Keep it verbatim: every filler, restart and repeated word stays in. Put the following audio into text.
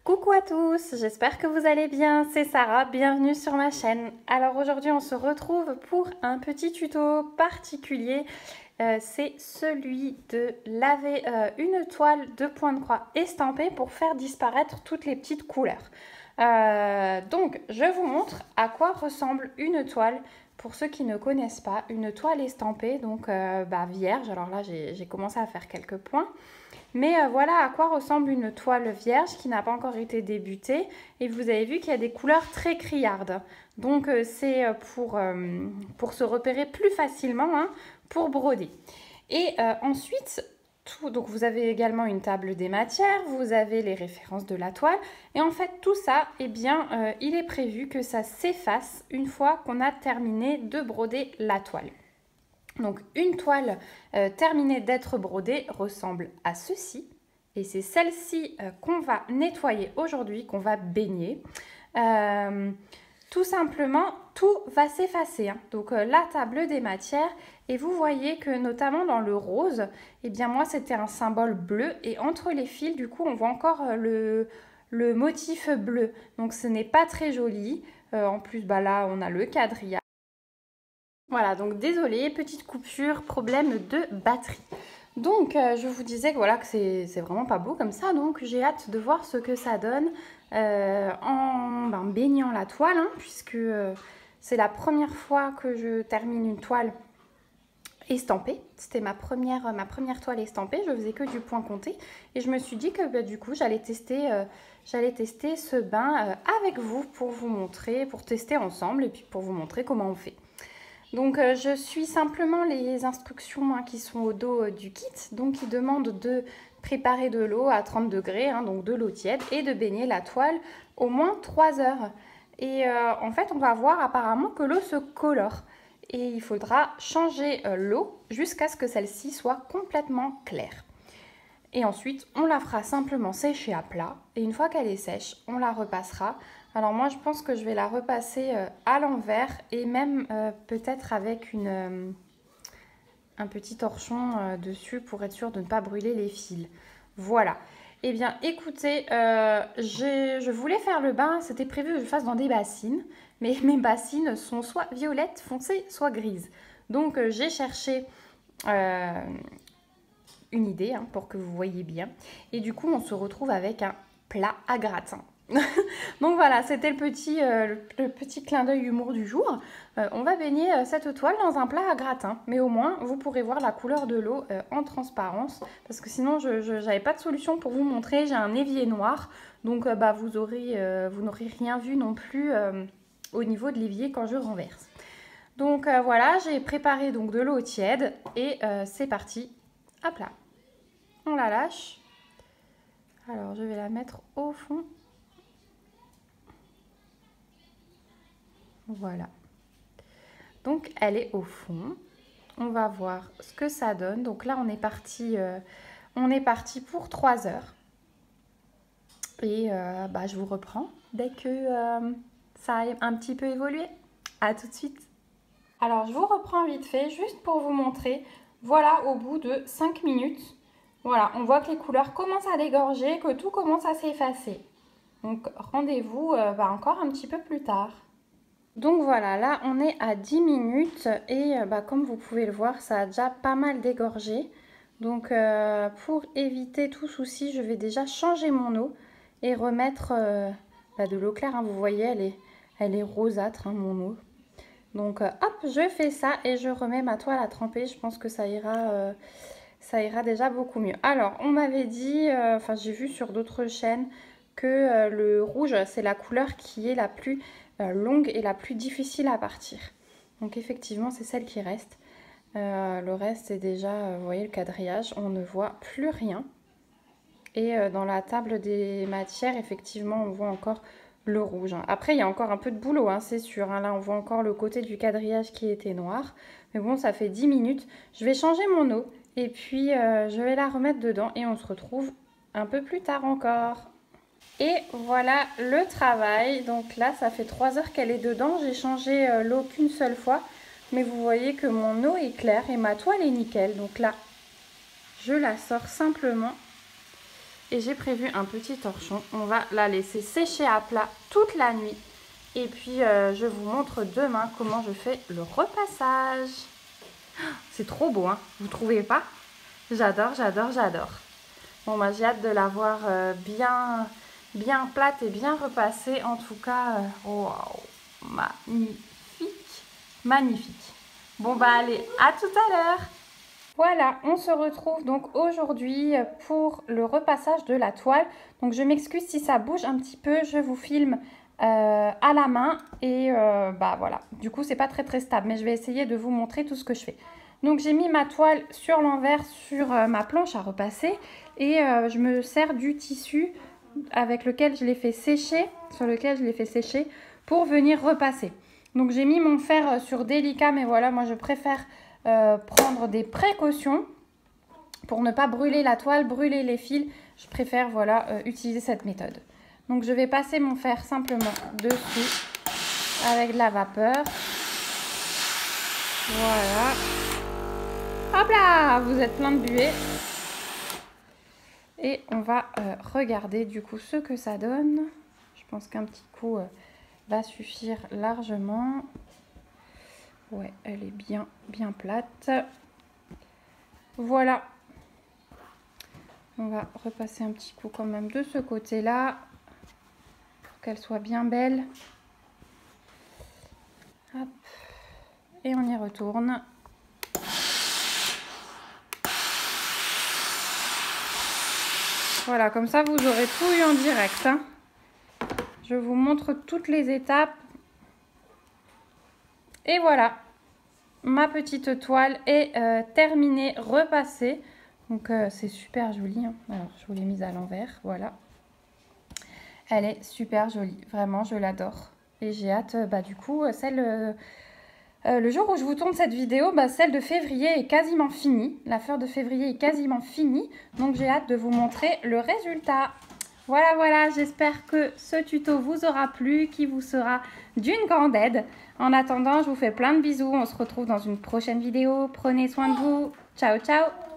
Coucou à tous, j'espère que vous allez bien, c'est Sarah, bienvenue sur ma chaîne. Alors aujourd'hui on se retrouve pour un petit tuto particulier, euh, c'est celui de laver euh, une toile de point de croix estampée pour faire disparaître toutes les petites couleurs. Euh, donc je vous montre à quoi ressemble une toile. Pour ceux qui ne connaissent pas, une toile estampée, donc euh, bah, vierge, alors là j'ai commencé à faire quelques points. Mais euh, voilà à quoi ressemble une toile vierge qui n'a pas encore été débutée. Et vous avez vu qu'il y a des couleurs très criardes. Donc euh, c'est pour, euh, pour se repérer plus facilement, hein, pour broder. Et euh, ensuite, tout, donc vous avez également une table des matières, vous avez les références de la toile. Et en fait tout ça, eh bien, euh, il est prévu que ça s'efface une fois qu'on a terminé de broder la toile. Donc une toile euh, terminée d'être brodée ressemble à ceci. Et c'est celle-ci euh, qu'on va nettoyer aujourd'hui, qu'on va baigner. Euh, tout simplement, tout va s'effacer. Hein. Donc euh, la table des matières. Et vous voyez que notamment dans le rose, eh bien moi c'était un symbole bleu. Et entre les fils, du coup, on voit encore euh, le, le motif bleu. Donc ce n'est pas très joli. Euh, en plus, bah, là, on a le quadrillage. Voilà, donc désolé, petite coupure, problème de batterie. Donc, euh, je vous disais que voilà que c'est vraiment pas beau comme ça, donc j'ai hâte de voir ce que ça donne euh, en ben, baignant la toile, hein, puisque euh, c'est la première fois que je termine une toile estampée. C'était ma première, ma première toile estampée, je faisais que du point compté, et je me suis dit que bah, du coup j'allais tester, euh, j'allais tester ce bain euh, avec vous pour vous montrer, pour tester ensemble, et puis pour vous montrer comment on fait. Donc euh, je suis simplement les instructions hein, qui sont au dos euh, du kit. Donc il demande de préparer de l'eau à trente degrés, hein, donc de l'eau tiède, et de baigner la toile au moins trois heures. Et euh, en fait on va voir apparemment que l'eau se colore. Et il faudra changer euh, l'eau jusqu'à ce que celle-ci soit complètement claire. Et ensuite on la fera simplement sécher à plat. Et une fois qu'elle est sèche, on la repassera. Alors moi je pense que je vais la repasser euh, à l'envers et même euh, peut-être avec une, euh, un petit torchon euh, dessus pour être sûr de ne pas brûler les fils. Voilà. Eh bien écoutez, euh, je voulais faire le bain, c'était prévu que je le fasse dans des bassines, mais mes bassines sont soit violettes foncées, soit grises. Donc euh, j'ai cherché euh, une idée hein, pour que vous voyez bien. Et du coup on se retrouve avec un plat à gratin. Donc voilà, c'était le petit, euh, le, le petit clin d'œil humour du jour. Euh, on va baigner euh, cette toile dans un plat à gratin. Mais au moins, vous pourrez voir la couleur de l'eau euh, en transparence. Parce que sinon, je n'avais pas de solution pour vous montrer. J'ai un évier noir. Donc euh, bah, vous aurez, euh, vous n'aurez rien vu non plus euh, au niveau de l'évier quand je renverse. Donc euh, voilà, j'ai préparé donc de l'eau tiède. Et euh, c'est parti, à plat. On la lâche. Alors je vais la mettre au fond. Voilà. Donc elle est au fond. On va voir ce que ça donne. Donc là on est parti, euh, on est parti pour trois heures. Et euh, bah, je vous reprends dès que euh, ça a un petit peu évolué. À tout de suite. Alors je vous reprends vite fait juste pour vous montrer. Voilà au bout de cinq minutes. Voilà, on voit que les couleurs commencent à dégorger, que tout commence à s'effacer. Donc rendez-vous euh, bah, encore un petit peu plus tard. Donc voilà, là on est à dix minutes et bah, comme vous pouvez le voir, ça a déjà pas mal dégorgé. Donc euh, pour éviter tout souci, je vais déjà changer mon eau et remettre euh, bah, de l'eau claire. Hein, vous voyez, elle est, elle est rosâtre, hein, mon eau. Donc euh, hop, je fais ça et je remets ma toile à tremper. Je pense que ça ira, euh, ça ira déjà beaucoup mieux. Alors, on m'avait dit, euh, enfin j'ai vu sur d'autres chaînes, que euh, le rouge, c'est la couleur qui est la plus euh, longue et la plus difficile à partir. Donc effectivement, c'est celle qui reste. Euh, le reste, c'est déjà, euh, vous voyez, le quadrillage, on ne voit plus rien. Et euh, dans la table des matières, effectivement, on voit encore le rouge. Après, il y a encore un peu de boulot, hein, c'est sûr. Hein. Là, on voit encore le côté du quadrillage qui était noir. Mais bon, ça fait dix minutes. Je vais changer mon eau et puis euh, je vais la remettre dedans et on se retrouve un peu plus tard encore. Et voilà le travail. Donc là, ça fait trois heures qu'elle est dedans. J'ai changé euh, l'eau qu'une seule fois. Mais vous voyez que mon eau est claire et ma toile est nickel. Donc là, je la sors simplement. et j'ai prévu un petit torchon. On va la laisser sécher à plat toute la nuit. Et puis, euh, je vous montre demain comment je fais le repassage. C'est trop beau, hein? Vous trouvez pas? J'adore, j'adore, j'adore. Bon, bah, j'ai hâte de la voir euh, bien, bien plate et bien repassée. En tout cas, euh, wow, magnifique, magnifique. Bon, bah, allez, à tout à l'heure. Voilà, on se retrouve donc aujourd'hui pour le repassage de la toile. Donc, je m'excuse si ça bouge un petit peu. Je vous filme euh, à la main et euh, bah voilà. Du coup, c'est pas très très stable, mais je vais essayer de vous montrer tout ce que je fais. Donc, j'ai mis ma toile sur l'envers sur euh, ma planche à repasser et euh, je me sers du tissu avec lequel je l'ai fait sécher, sur lequel je l'ai fait sécher pour venir repasser. Donc, j'ai mis mon fer sur délicat, mais voilà, moi je préfère euh, prendre des précautions pour ne pas brûler la toile, brûler les fils. Je préfère voilà euh, utiliser cette méthode. Donc, je vais passer mon fer simplement dessus avec de la vapeur. Voilà. Hop là, vous êtes plein de buée. Et on va euh, regarder du coup ce que ça donne. Je pense qu'un petit coup euh, va suffire largement. Ouais, elle est bien, bien plate. Voilà. On va repasser un petit coup quand même de ce côté-là. Pour qu'elle soit bien belle. Hop. Et on y retourne. Voilà, comme ça, vous aurez tout eu en direct. Hein. Je vous montre toutes les étapes. Et voilà, ma petite toile est euh, terminée, repassée. Donc, euh, c'est super joli. Hein. Alors, je vous l'ai mise à l'envers, voilà. Elle est super jolie, vraiment, je l'adore. Et j'ai hâte, bah, du coup, celle... Euh, Euh, le jour où je vous tourne cette vidéo, bah, celle de février est quasiment finie. La fleur de février est quasiment finie. Donc, j'ai hâte de vous montrer le résultat. Voilà, voilà. J'espère que ce tuto vous aura plu, qu'il vous sera d'une grande aide. En attendant, je vous fais plein de bisous. On se retrouve dans une prochaine vidéo. Prenez soin de vous. Ciao, ciao.